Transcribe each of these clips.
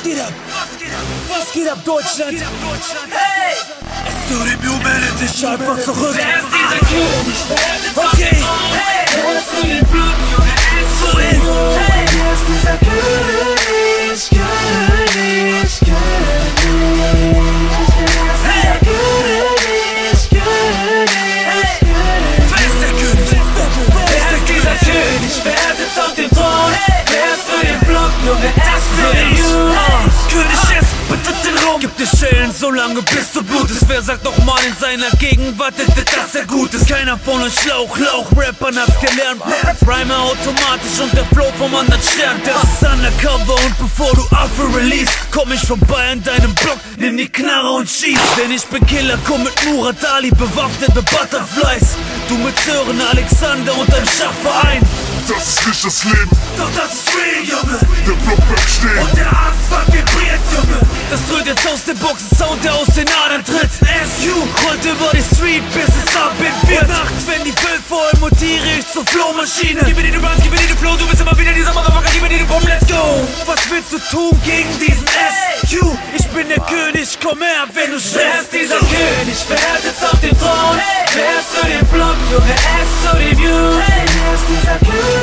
geht ab? Was geht ab, Deutschland? Hey! Essyou, die New meldet sich einfach zurück. Wer ist dieser König? Okay! Hey! Wer ist für den Blut, Junge? So ist! Hey! Wer ist dieser König? König, König. Hey! König, König. Wer ist der König? Wer ist dieser König? Wer sitzt auf dem Thron? Wer ist für den Block, Junge? Er ist für den Youth. König ist, betritt den Raum. Gib dir Schellen, solange bis du blutest. Wer sagt noch mal in seiner Gegenwart, dass er gut ist? Keiner von euch Lauch-Rappern hat's gelernt. Rhyme automatisch und der Flow vom anderen Stern. Das ist undercover und bevor du Affe release, komm ich vorbei an deinem Block, nimm die Knarre und schieß. Denn ich bin Killer, komm mit Murat Ali, bewaffnet mit Butterflies. Du mit Sören, Alexander und deinem Schachverein. Das ist nicht das Leben, Doch das ist real, Junge. der Block bleibt stehen. Und der Asphalt vibriert, Junge. Das dröhnt jetzt aus den Boxen, Sound, der aus den Adern tritt. Essyou rollt über die Street, bis es abbind wird. Und nachts, wenn die Wölfe heulen, mutiere ich zur Flowmaschine. Gib mir die Bars, gib mir die Flow, du bist immer wieder dieser Motherfucker, gib mir die Bomben, let's go. Was willst du tun gegen diesen Essyou? Ich bin der König, komm her, wenn du Wer ist schreibst. dieser König? Wer sitzt auf dem Thron? Wer ist für den Block, Junge? Er ist für den Youth. Wer ist dieser König?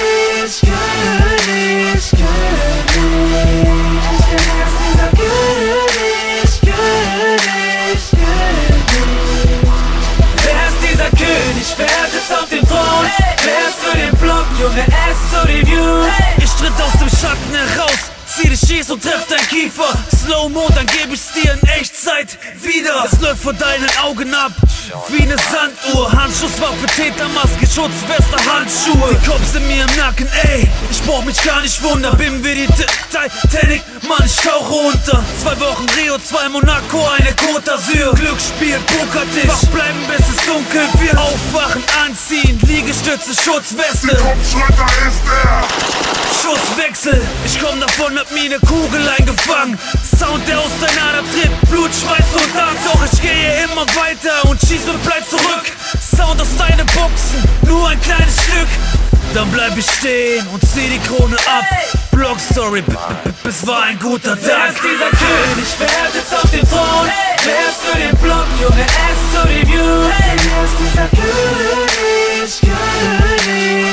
König, König. Wer ist dieser König? König, König. Wer ist dieser König? Wer sitzt auf dem Thron? Wer ist für den Block, Junge? Er ist für den Youth. Ich tritt aus dem Schatten heraus, zieh dich schieß und treff dein Kiefer. Slow-Mo, dann geb ich's dir in Echtzeit wieder. Es läuft vor deinen Augen ab, wie ne Sanduhr. Handschusswaffe, Tätermaske, Schutzweste, Handschuhe. Die Cops sind mir im Nacken, ey, ich brauch mich gar nicht wundern. Bin wie die Titanic, Mann, ich tauche runter. 2 Wochen Rio, 2 Monaco, eine Côte d'Azur. Glücksspiel, Pokertisch, wach bleiben bis es dunkel wird. Aufwachen, anziehen, Liegestütze, Schutzweste. Hauptschreiter ist er. Schusswechsel, ich komm davon, hab mir ne Kugel eingefangen. Sound, der aus deiner Ader tritt, Blut, Schweiß und Angst. Doch ich gehe immer weiter und schieß und bleib zurück. Sound aus deinen Boxen, nur ein kleines Stück. Dann bleib ich stehen und zieh die Krone ab. Blogstory, es war ein guter Wer Tag. ist dieser König? Wer sitzt auf dem Thron? Wer ist für den Block, Junge? Er ist für den Youth. Wer ist dieser König? König.